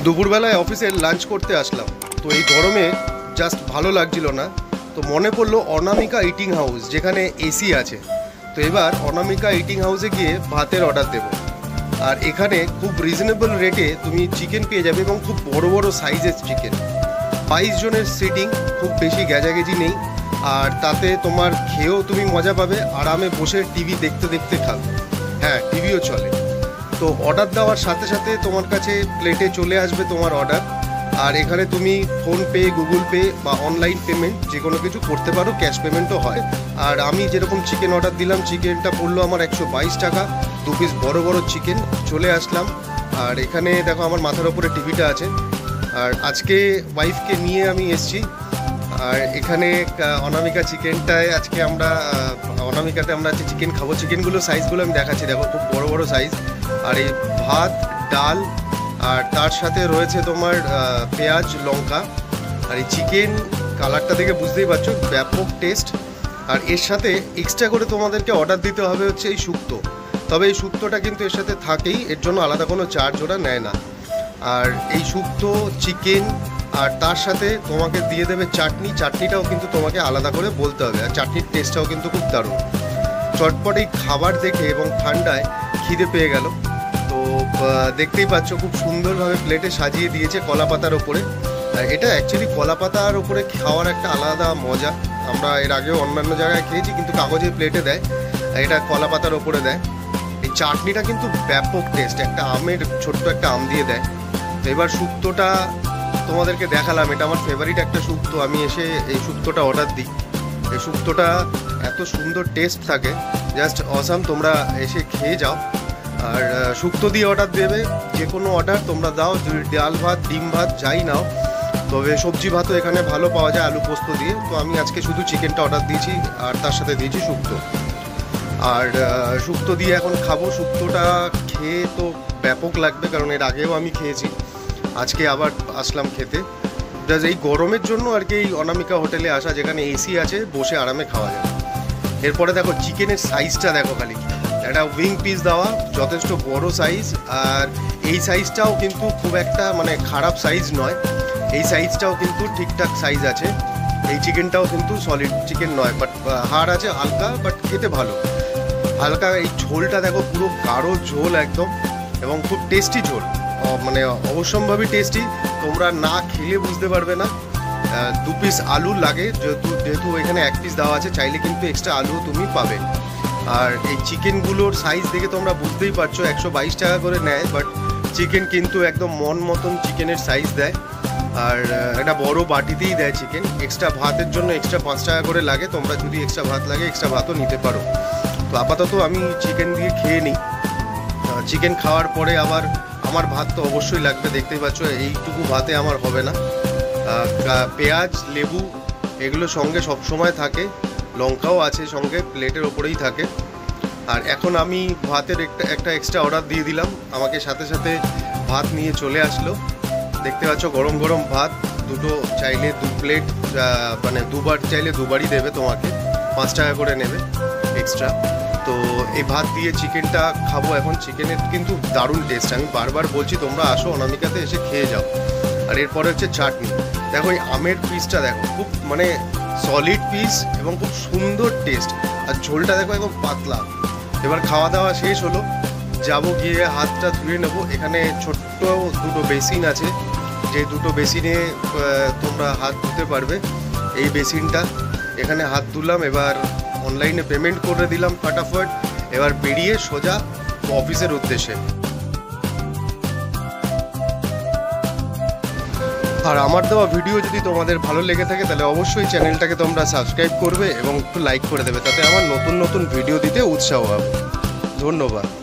দুপুরবেলায় অফিসে লাঞ্চ করতে আসলাম, তো এই গরমে জাস্ট ভালো লাগছিল না, তো মনে পড়লো অনামিকা ইটিং হাউস যেখানে এসি আছে। তো এবার অনামিকা ইটিং হাউসে গিয়ে ভাতের অর্ডার দেবো। আর এখানে খুব রিজনেবল রেটে তুমি চিকেন পেয়ে যাবে এবং খুব বড় বড় সাইজের চিকেন। 22 জনের সিটিং, খুব বেশি গ্যাজাগেজি নেই, আর তাতে তোমার খেয়েও তুমি মজা পাবে, আরামে বসে টিভি দেখতে দেখতে খাবে। হ্যাঁ, টিভিও চলে। তো অর্ডার দেওয়ার সাথে সাথে তোমার কাছে প্লেটে চলে আসবে তোমার অর্ডার। আর এখানে তুমি ফোনপে, গুগল পে বা অনলাইন পেমেন্ট যে কোনো কিছু করতে পারো, ক্যাশ পেমেন্টও হয়। আর আমি যেরকম চিকেন অর্ডার দিলাম, চিকেনটা পড়লো আমার 122 টাকা। 2 পিস বড় বড় চিকেন চলে আসলাম। আর এখানে দেখো আমার মাথার ওপরে টিভিটা আছে। আর আজকে ওয়াইফকে নিয়ে আমি এসছি। আর এখানে অনামিকা চিকেনটায় আজকে আমরা অনামিকাতে আমরা আজকে চিকেন খাবো। চিকেনগুলো সাইজগুলো আমি দেখাচ্ছি, দেখো খুব বড় বড় সাইজ। আর এই ভাত, ডাল, আর তার সাথে রয়েছে তোমার পেঁয়াজ, লঙ্কা। আর এই চিকেন কালারটা দেখে বুঝতেই পারছো ব্যাপক টেস্ট। আর এর সাথে এক্সট্রা করে তোমাদেরকে অর্ডার দিতে হবে হচ্ছে এই শুক্তো। তবে এই শুক্তোটা কিন্তু এর সাথে থাকেই, এর জন্য আলাদা কোনো চার্জ ওরা নেয় না। আর এই শুক্তো, চিকেন, আর তার সাথে তোমাকে দিয়ে দেবে চাটনি। চাটনিটাও কিন্তু তোমাকে আলাদা করে বলতে হবে। আর চাটনির টেস্টটাও কিন্তু খুব দারুণ। চটপট এই খাবার দেখে এবং ঠান্ডায় খিদে পেয়ে গেল। তো দেখতেই পাচ্ছ খুব সুন্দরভাবে প্লেটে সাজিয়ে দিয়েছে কলা পাতার ওপরে। এটা অ্যাকচুয়ালি কলা পাতার ওপরে খাওয়ার একটা আলাদা মজা। আমরা এর আগেও অন্যান্য জায়গায় খেয়েছি, কিন্তু কাগজের প্লেটে দেয়, এটা কলা পাতার ওপরে দেয়। এই চাটনিটা কিন্তু ব্যাপক টেস্ট, একটা আমের ছোট্ট একটা আম দিয়ে দেয়। তো এবার শুক্তোটা তোমাদেরকে দেখালাম, এটা আমার ফেভারিট একটা শুক্তো। আমি এসে এই শুক্তোটা অর্ডার দিই। এই শুক্তোটা এত সুন্দর টেস্ট থাকে, জাস্ট অসাম। তোমরা এসে খেয়ে যাও। আর শুক্তো দিয়ে অর্ডার দেবে, যে কোনো অর্ডার তোমরা দাও, ডাল ভাত, ডিম ভাত যাই নাও। তবে সবজি ভাতও এখানে ভালো পাওয়া যায় আলু পোস্ত দিয়ে। তো আমি আজকে শুধু চিকেনটা অর্ডার দিয়েছি, আর তার সাথে দিয়েছি শুক্তো। আর শুক্তো দিয়ে এখন খাবো। শুক্তোটা খেয়ে তো ব্যাপক লাগবে, কারণ এর আগেও আমি খেয়েছি, আজকে আবার আসলাম খেতে। জাস্ট এই গরমের জন্য আর কি এই অনামিকা হোটেলে আসা, যেখানে এসি আছে, বসে আরামে খাওয়া যাবে। এরপরে দেখো চিকেনের সাইজটা দেখো, খালি একটা উইং পিস দেওয়া, যথেষ্ট বড় সাইজ। আর এই সাইজটাও কিন্তু খুব একটা মানে খারাপ সাইজ নয়, এই সাইজটাও কিন্তু ঠিকঠাক সাইজ আছে। এই চিকেনটাও কিন্তু সলিড চিকেন নয়, বাট হাড় আছে হালকা, বাট খেতে ভালো হালকা। এই ঝোলটা দেখো, পুরো গাঢ় ঝোল একদম, এবং খুব টেস্টি ঝোল, মানে অবশ্যম্ভাবী টেস্টি। তোমরা না খেলে বুঝতে পারবে না। 2 পিস আলু লাগে, যেহেতু এখানে 1 পিস দেওয়া আছে, চাইলে কিন্তু এক্সট্রা আলু তুমি পাবে। আর এই চিকেনগুলোর সাইজ দেখে তোমরা বুঝতেই পারছো 122 টাকা করে নেয়, বাট চিকেন কিন্তু একদম মন মতন চিকেনের সাইজ দেয়। আর একটা বড় বাটিতেই দেয় চিকেন। এক্সট্রা ভাতের জন্য এক্সট্রা 5 টাকা করে লাগে, তোমরা যদি এক্সট্রা ভাত লাগে এক্সট্রা ভাতও নিতে পারো। তো আপাতত আমি চিকেন দিয়ে খেয়ে নিই। চিকেন খাওয়ার পরে আবার আমার ভাত তো অবশ্যই লাগবে, দেখতেই পাচ্ছ এইটুকু ভাতে আমার হবে না। পেঁয়াজ, লেবু এগুলো সঙ্গে সব সময় থাকে, লঙ্কাও আছে সঙ্গে, প্লেটের ওপরেই থাকে। আর এখন আমি ভাতের একটা এক্সট্রা অর্ডার দিয়ে দিলাম, আমাকে সাথে সাথে ভাত নিয়ে চলে আসলো। দেখতে পাচ্ছ গরম গরম ভাত, দুটো চাইলে 2 প্লেট, মানে 2বার চাইলে 2বারই দেবে তোমাকে, 5 টাকা করে নেবে এক্সট্রা। তো এই ভাত দিয়ে চিকেনটা খাবো এখন। চিকেনের কিন্তু দারুণ টেস্ট, আমি বারবার বলছি তোমরা আসো অনামিকাতে, এসে খেয়ে যাও। আর এরপরে হচ্ছে চাটনি। দেখো এই আমের পিসটা দেখো, খুব মানে সলিড পিস এবং খুব সুন্দর টেস্ট। আর ঝোলটা দেখো একদম পাতলা। এবার খাওয়া দাওয়া শেষ হলো, যাবো গিয়ে হাতটা ধুয়ে নেবো। এখানে ছোট্ট 2টো বেসিন আছে, যে 2টো বেসিনে তোমরা হাত ধুতে পারবে। এই বেসিনটা এখানে হাত ধুলাম, এবার অনলাইনে পেমেন্ট করে দিলাম ফটাফট। এবার বেরিয়ে সোজা অফিসের উদ্দেশ্যে। আর আমার দেওয়া ভিডিও যদি তোমাদের ভালো লেগে থাকে, তাহলে অবশ্যই চ্যানেলটাকে তোমরা সাবস্ক্রাইব করবে এবং একটু লাইক করে দেবে, তাতে আমার নতুন নতুন ভিডিও দিতে উৎসাহ হবে। ধন্যবাদ।